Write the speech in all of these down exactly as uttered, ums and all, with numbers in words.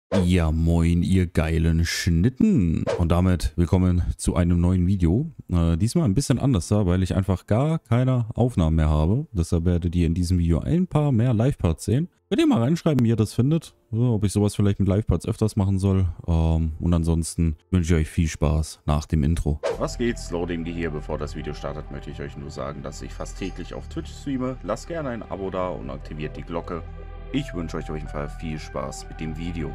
Ja, moin, ihr geilen Schnitten. Und damit willkommen zu einem neuen Video. Äh, diesmal ein bisschen anders, da, weil ich einfach gar keine Aufnahmen mehr habe. Deshalb werdet ihr in diesem Video ein paar mehr Live-Parts sehen. Könnt ihr mal reinschreiben, wie ihr das findet. So, ob ich sowas vielleicht mit Live-Parts öfters machen soll. Ähm, und ansonsten wünsche ich euch viel Spaß nach dem Intro. Was geht's, Loading hier. Bevor das Video startet, möchte ich euch nur sagen, dass ich fast täglich auf Twitch streame. Lasst gerne ein Abo da und aktiviert die Glocke. Ich wünsche euch auf jeden Fall viel Spaß mit dem Video.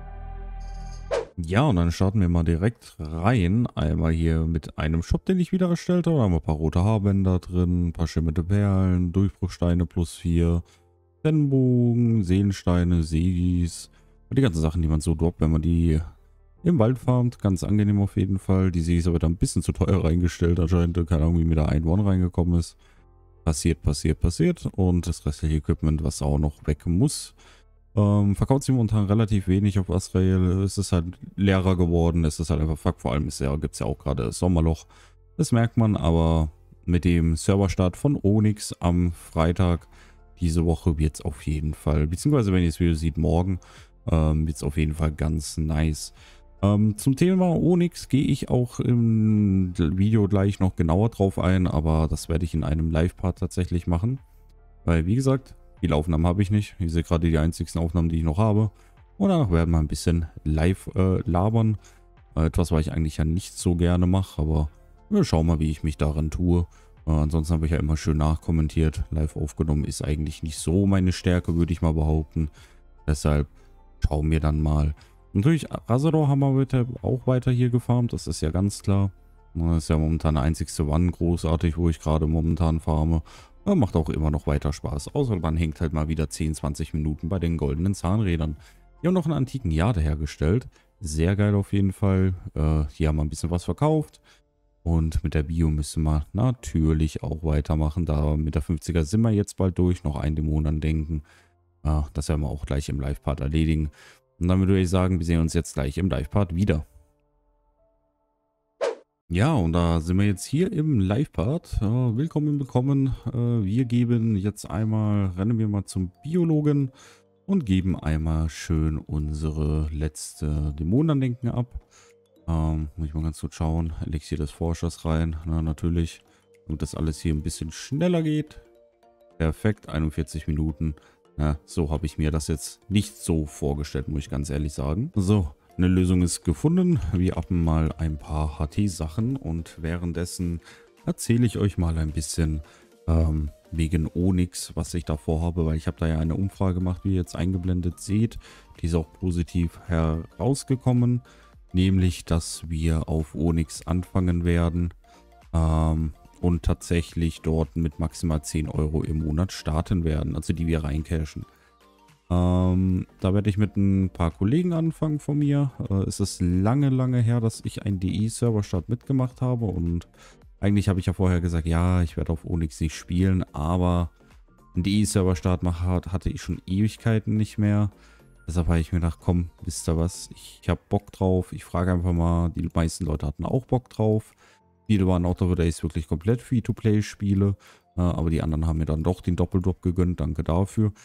Ja, und dann starten wir mal direkt rein. Einmal hier mit einem Shop, den ich wieder erstellt habe. Da haben wir ein paar rote Haarbänder drin, ein paar schimmernde Perlen, Durchbruchsteine plus vier, Pennbogen, Seelensteine, Segis. Und die ganzen Sachen, die man so droppt, wenn man die im Wald farmt. Ganz angenehm auf jeden Fall. Die Segis aber da ein bisschen zu teuer reingestellt anscheinend. Keine Ahnung, wie mir da ein One reingekommen ist. Passiert, passiert, passiert. Und das restliche Equipment, was auch noch weg muss. Ähm, verkauft sich momentan relativ wenig auf Azrael. Es ist halt leerer geworden. Es ist halt einfach fuck. Vor allem ist ja, gibt es ja auch gerade Sommerloch. Das merkt man, aber mit dem Serverstart von Onyx am Freitag diese Woche wird es auf jeden Fall, beziehungsweise wenn ihr das Video seht, morgen ähm, wird es auf jeden Fall ganz nice. Ähm, zum Thema Onyx gehe ich auch im Video gleich noch genauer drauf ein, aber das werde ich in einem Live-Part tatsächlich machen. Weil, wie gesagt, viele Aufnahmen habe ich nicht. Ich sehe gerade die einzigsten Aufnahmen, die ich noch habe. Und danach werden wir ein bisschen live äh, labern. Äh, etwas, was ich eigentlich ja nicht so gerne mache, aber wir schauen mal, wie ich mich daran tue. Äh, ansonsten habe ich ja immer schön nachkommentiert. Live aufgenommen ist eigentlich nicht so meine Stärke, würde ich mal behaupten. Deshalb schauen wir dann mal. Natürlich, Azeroth haben wir heute auch weiter hier gefarmt. Das ist ja ganz klar. Das ist ja momentan der einzigste One großartig, wo ich gerade momentan farme. Ja, macht auch immer noch weiter Spaß. Außer man hängt halt mal wieder zehn, zwanzig Minuten bei den goldenen Zahnrädern. Wir haben noch einen antiken Jade hergestellt. Sehr geil auf jeden Fall. Äh, hier haben wir ein bisschen was verkauft. Und mit der Bio müssen wir natürlich auch weitermachen. Da mit der fünfziger sind wir jetzt bald durch. Noch einen Dämon andenken. Äh, das werden wir auch gleich im Live-Part erledigen. Und dann würde ich sagen, wir sehen uns jetzt gleich im Live-Part wieder. Ja, und da sind wir jetzt hier im Live-Part. Äh, willkommen, willkommen. Äh, wir geben jetzt einmal, rennen wir mal zum Biologen und geben einmal schön unsere letzte Dämonenandenken ab. Ähm, muss ich mal ganz kurz schauen. Elixier des Forschers rein. Na, natürlich, damit das alles hier ein bisschen schneller geht. Perfekt, einundvierzig Minuten. Ja, so habe ich mir das jetzt nicht so vorgestellt, muss ich ganz ehrlich sagen. So. Eine Lösung ist gefunden. Wir haben mal ein paar H T-Sachen und währenddessen erzähle ich euch mal ein bisschen ähm, wegen Onyx, was ich da vorhabe, weil ich habe da ja eine Umfrage gemacht, wie ihr jetzt eingeblendet seht. Die ist auch positiv herausgekommen, nämlich, dass wir auf Onyx anfangen werden ähm, und tatsächlich dort mit maximal zehn Euro im Monat starten werden, also die wir reincashen. Ähm, da werde ich mit ein paar Kollegen anfangen von mir. Äh, es ist lange, lange her, dass ich einen D I-Serverstart mitgemacht habe und eigentlich habe ich ja vorher gesagt, ja, ich werde auf Onyx nicht spielen, aber einen D I-Serverstart hatte ich schon Ewigkeiten nicht mehr. Deshalb habe ich mir gedacht, komm, wisst ihr was, ich, ich habe Bock drauf, ich frage einfach mal, die meisten Leute hatten auch Bock drauf. Viele waren auch dafür, dass ich wirklich komplett Free-to-Play spiele. Aber die anderen haben mir dann doch den Doppeldrop gegönnt, danke dafür.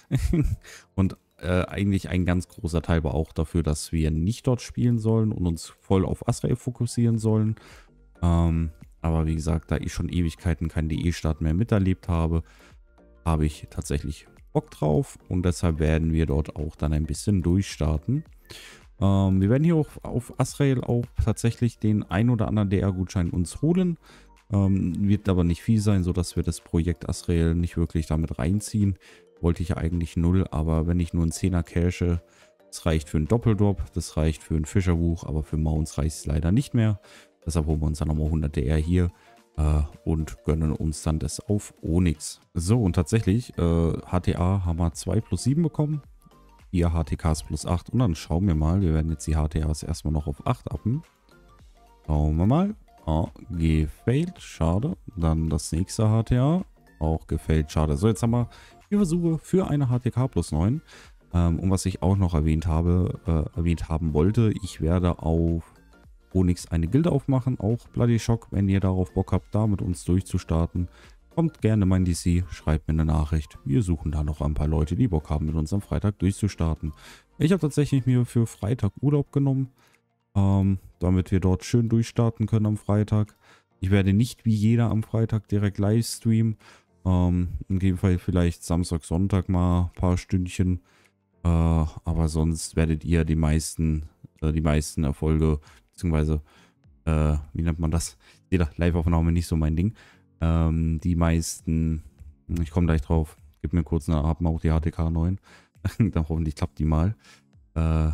Und äh, eigentlich ein ganz großer Teil war auch dafür, dass wir nicht dort spielen sollen und uns voll auf Azrael fokussieren sollen. Ähm, aber wie gesagt, da ich schon Ewigkeiten keinen D E-Start mehr miterlebt habe, habe ich tatsächlich Bock drauf. Und deshalb werden wir dort auch dann ein bisschen durchstarten. Ähm, wir werden hier auch auf Azrael auch tatsächlich den ein oder anderen D R-Gutschein uns holen. Ähm, wird aber nicht viel sein, sodass wir das Projekt Azrael nicht wirklich damit reinziehen. Wollte ich ja eigentlich null, aber wenn ich nur einen Zehner cache, das reicht für einen Doppeldrop, das reicht für ein Fischerbuch, aber für Mounts reicht es leider nicht mehr. Deshalb holen wir uns dann nochmal hundert D R hier äh, und gönnen uns dann das auf Onyx. So, und tatsächlich, äh, H T A haben wir zwei plus sieben bekommen, vier H T Ks plus acht und dann schauen wir mal, wir werden jetzt die H T As erstmal noch auf acht appen. Schauen wir mal. Oh, gefailt, schade. Dann das nächste H T A, auch gefailt, schade. So, jetzt haben wir vier Versuche für eine H T K plus neun. Ähm, und was ich auch noch erwähnt habe, äh, erwähnt haben wollte, ich werde auf Onyx eine Gilde aufmachen, auch Bloody Shock, wenn ihr darauf Bock habt, da mit uns durchzustarten. Kommt gerne in mein D C, schreibt mir eine Nachricht. Wir suchen da noch ein paar Leute, die Bock haben, mit uns am Freitag durchzustarten. Ich habe tatsächlich mir für Freitag Urlaub genommen, ähm, damit wir dort schön durchstarten können am Freitag. Ich werde nicht wie jeder am Freitag direkt live streamen. Ähm, in dem Fall vielleicht Samstag, Sonntag mal ein paar Stündchen. Äh, aber sonst werdet ihr die meisten, äh, die meisten Erfolge, beziehungsweise, äh, wie nennt man das? Jeder Live-Aufnahme nicht so mein Ding. Ähm, die meisten, ich komme gleich drauf, gib mir kurz eine, hab mal auch die H T K neun. Dann hoffentlich klappt die mal. Äh, ja,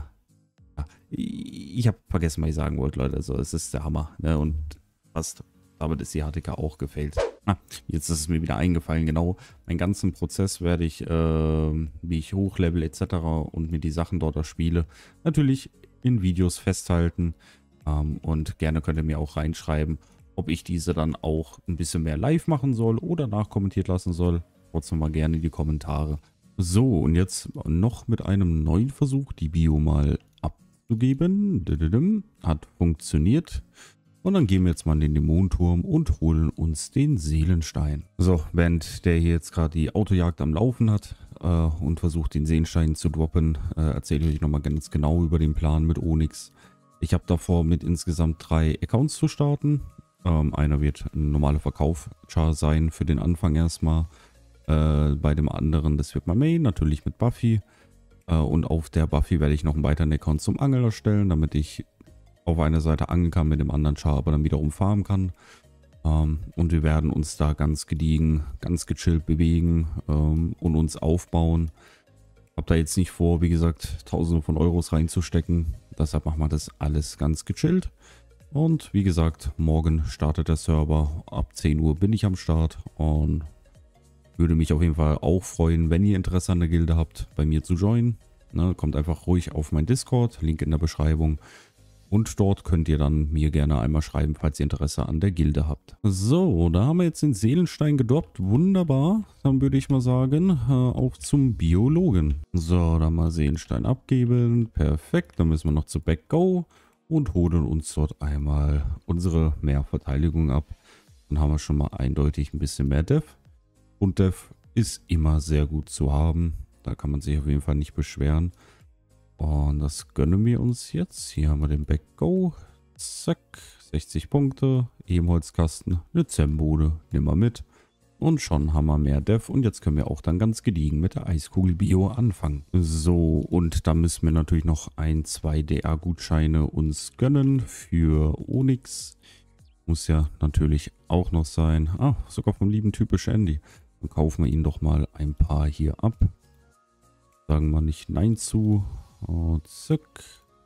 ich habe vergessen, was ich sagen wollte, Leute. Also es ist der Hammer. Ne? Und fast damit ist die H T K auch gefailt. Ah, jetzt ist es mir wieder eingefallen, genau. Meinen ganzen Prozess werde ich, äh, wie ich hochlevel et cetera und mir die Sachen dort erspiele, natürlich in Videos festhalten. Ähm, und gerne könnt ihr mir auch reinschreiben, ob ich diese dann auch ein bisschen mehr live machen soll oder nachkommentiert lassen soll. Trotzdem mal gerne in die Kommentare. So, und jetzt noch mit einem neuen Versuch, die Bio mal abzugeben. Hat funktioniert. Und dann gehen wir jetzt mal in den Dämonenturm und holen uns den Seelenstein. So, während der hier jetzt gerade die Autojagd am Laufen hat äh, und versucht den Seelenstein zu droppen, äh, erzähle ich euch nochmal ganz genau über den Plan mit Onyx. Ich habe davor mit insgesamt drei Accounts zu starten. Ähm, einer wird ein normaler Verkauf-Char sein für den Anfang erstmal. Äh, bei dem anderen, das wird mein Main, natürlich mit Buffy. Äh, und auf der Buffy werde ich noch einen weiteren Account zum Angel erstellen, damit ich auf einer Seite angeln kann, mit dem anderen Char aber dann wiederum farmen kann. Ähm, und wir werden uns da ganz gediegen, ganz gechillt bewegen ähm, und uns aufbauen. Hab da jetzt nicht vor, wie gesagt, Tausende von Euros reinzustecken. Deshalb machen wir das alles ganz gechillt. Und wie gesagt, morgen startet der Server. Ab zehn Uhr bin ich am Start und würde mich auf jeden Fall auch freuen, wenn ihr Interesse an der Gilde habt, bei mir zu joinen. Ne, kommt einfach ruhig auf mein Discord, Link in der Beschreibung. Und dort könnt ihr dann mir gerne einmal schreiben, falls ihr Interesse an der Gilde habt. So, da haben wir jetzt den Seelenstein gedroppt. Wunderbar. Dann würde ich mal sagen, äh, auf zum Biologen. So, dann mal Seelenstein abgeben. Perfekt. Dann müssen wir noch zu Back Go und holen uns dort einmal unsere Mehrverteidigung ab. Dann haben wir schon mal eindeutig ein bisschen mehr Def. Und Def ist immer sehr gut zu haben. Da kann man sich auf jeden Fall nicht beschweren. Und das gönnen wir uns jetzt. Hier haben wir den Back Go. Zack. sechzig Punkte. Ebenholzkasten. Eine Zembode. Nehmen wir mit. Und schon haben wir mehr Def. Und jetzt können wir auch dann ganz gediegen mit der Eiskugel-Bio anfangen. So. Und da müssen wir natürlich noch ein, zwei D R-Gutscheine uns gönnen für Onyx. Muss ja natürlich auch noch sein. Ah, sogar vom lieben typisch Andy. Dann kaufen wir ihn doch mal ein paar hier ab. Sagen wir nicht Nein zu. Und zack.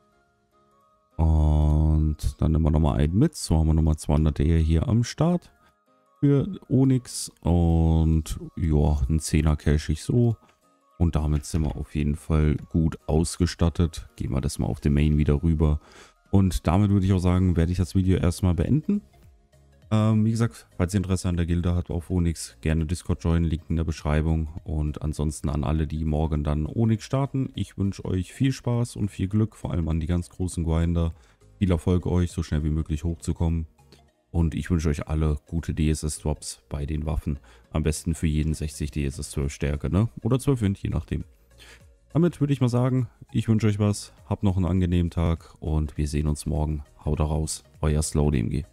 Und dann nehmen wir nochmal einen mit. So haben wir nochmal zweihundert D R hier am Start für Onyx. Und ja, ein zehner Cache ich so. Und damit sind wir auf jeden Fall gut ausgestattet. Gehen wir das mal auf den Main wieder rüber. Und damit würde ich auch sagen, werde ich das Video erstmal beenden. Ähm, wie gesagt, falls ihr Interesse an der Gilde habt auf Onyx, gerne Discord joinen, Link in der Beschreibung. Und ansonsten an alle, die morgen dann Onyx starten, ich wünsche euch viel Spaß und viel Glück, vor allem an die ganz großen Grinder. Viel Erfolg euch, so schnell wie möglich hochzukommen. Und ich wünsche euch alle gute D S S-Drops bei den Waffen. Am besten für jeden sechzig D S S zwölf Stärke, ne? Oder zwölf Wind, je nachdem. Damit würde ich mal sagen, ich wünsche euch was, habt noch einen angenehmen Tag und wir sehen uns morgen. Haut raus, euer Slow D M G.